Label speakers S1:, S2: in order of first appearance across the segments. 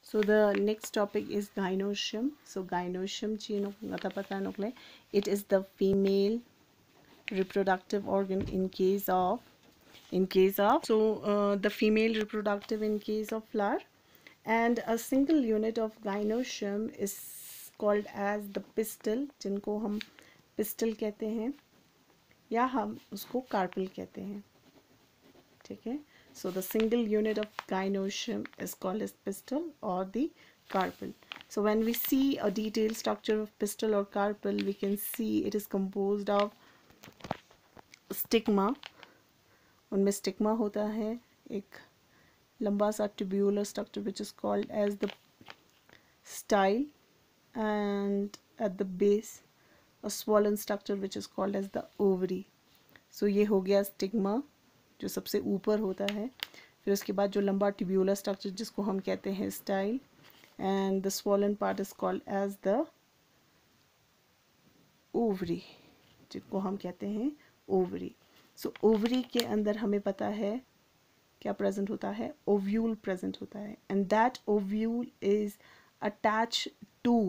S1: So the next topic is gynoecium. So gynoecium it is the female reproductive organ in case of the female reproductive in case of flower, and a single unit of gynoecium is called as the pistil, जिनको हम pistil कहते हैं या हम उसको carpel कहते हैं. ठीक है. So the single unit of gynoecium is called as pistil or the carpel. So when we see a detailed structure of pistil or carpel, we can see it is composed of stigma. उनमें stigma होता है, एक लंबा सा tubular structure which is called as the style, and at the base a swollen structure which is called as the ovary. So ये हो गया stigma जो सबसे ऊपर होता है. फिर उसके बाद जो लंबा tubular structure जिसको हम कहते हैं style, and the swollen part is called as the ovary, जिसको हम कहते हैं ovary. So ovary के अंदर हमें पता है क्या प्रेजेंट होता है, ओव्यूल प्रेजेंट होता है, and that ovule is attach to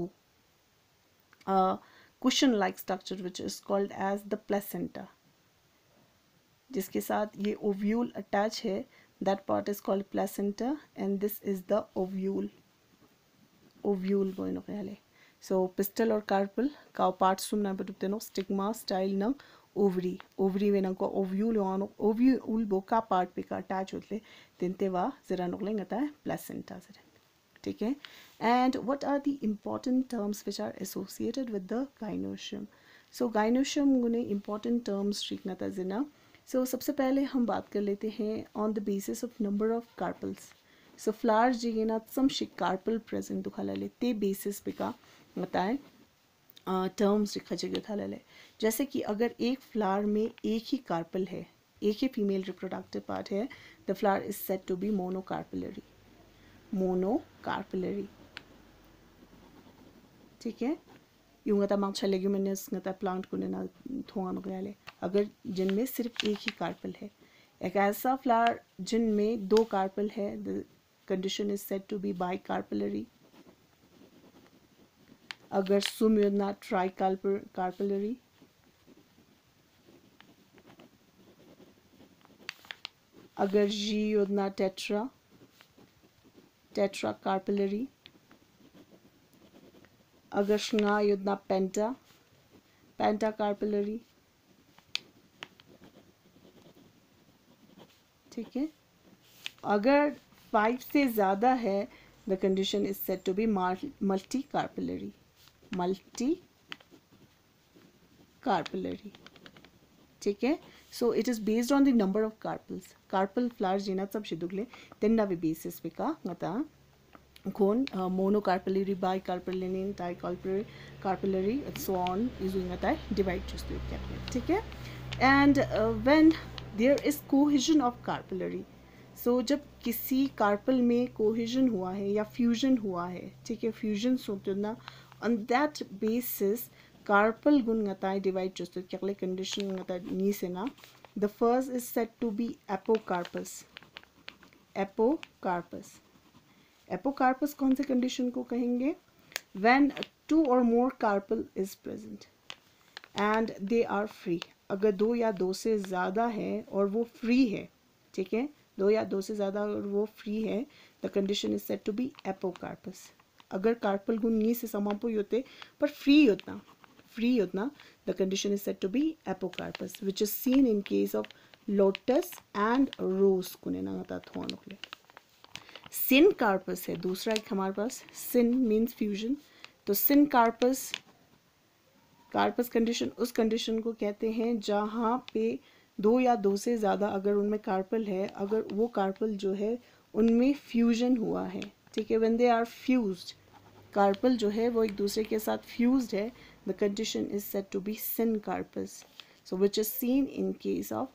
S1: cushion like structure which is called as the placenta. जिसके साथ ये ओव्यूल अटैच है, that part is called placenta, and this is the ovule. Ovule बोइनो कहले. सो पिस्टल और carpel का part सुमना बटुते नो स्टिग्मा स्टाइल न ओवरी. ओवरी वे नंको ओव्यूल यानो ओव्यूल बोका पार्ट पे का अटैच होते तिनते वा जरा नोकले ngata है प्लेसेंटा जरा. ठीक है. And what are the important terms which are associated with the gynoecium. So gynoecium गुने इम्पॉर्टेंट टर्म्स सीखना था जना. सो सबसे पहले हम बात कर लेते हैं on the basis of number of carpels. So flower जिगेना सम कार्पल प्रेजेंट दुखाला लेते बेसिस पे का बताए टर्म्स लिखा जगह था ले. जैसे कि अगर एक फ्लावर में एक ही कार्पल है, एक ही फीमेल रिप्रोडक्टिव पार्ट है, the flower is said to be monocarpellary. Monocarpellary. ठीक है. यूं गता मांग छले लेग्यूमिनस गता प्लांट को ना थोंगा नगले. अगर जिनमें सिर्फ एक ही कार्पल है, एक ऐसा फ्लावर जिनमें दो कार्पल है, the condition is said to be bicarpellary. अगर सुम योजना ट्राई कार्पलरी. अगर जी योजना टेट्रा कार्पलरी. अगर श्ना योजना पेंटा कार्पलरी. ठीक है. अगर 5 से ज़्यादा है, the condition is said to be multicarpellary. ठीक है. So it is based on the number of carpels. Carpel flower जिना सब शिदुगले तेन्ना वे बेसिस पे का गता कोन monocarpellary, bicarpellary, tricarpellary so on using गता डिवाइड चुस्ते कैपिटल. ठीक है. And when there is cohesion of carpellary. सो जब किसी कार्पल में कोहेजन हुआ है या फ्यूजन हुआ है, ठीक है, फ्यूजन सोचो ना, on that basis carpal gun ngatai divide just to condition ngata ni se na. The first is said to be apocarpus. Apocarpus कौन से condition को कहेंगे? When 2 or more carpal is present and they are free. अगर 2 या 2 से ज़्यादा है और वो फ्री है, ठीक है, 2 या 2 से ज़्यादा और वो फ्री है, the condition is said to be apocarpus. अगर कार्पल गुण नी से समापो होते पर फ्री होतना the condition is said to be apocarpous, which is seen in case of lotus and rose कुने ना था थोनोले. सिन कार्पस है दूसरा एक हमारे पास. सिन मीन्स फ्यूजन. तो सिन कार्पस कंडीशन उस कंडीशन को कहते हैं जहाँ पे 2 या 2 से ज़्यादा अगर उनमें कार्पल है, अगर वो कार्पल जो है उनमें फ्यूजन हुआ है. ठीक है. When they are fused, carpel जो है वो एक दूसरे के साथ फ्यूज्ड है, the condition is said to be syncarpous. So which is seen in case of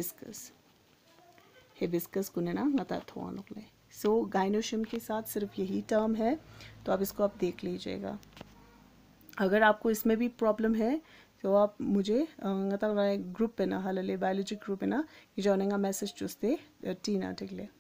S1: hibiscus कुने ना गता थोनोले. सो gynoecium के साथ सिर्फ यही टर्म है, तो आप इसको आप देख लीजिएगा. अगर आपको इसमें भी प्रॉब्लम है तो आप मुझे ग्रुप पे ना हाल बायोलॉजी ग्रुप पे ना जॉइनिंग मैसेज चूस्ते टीना टिकले.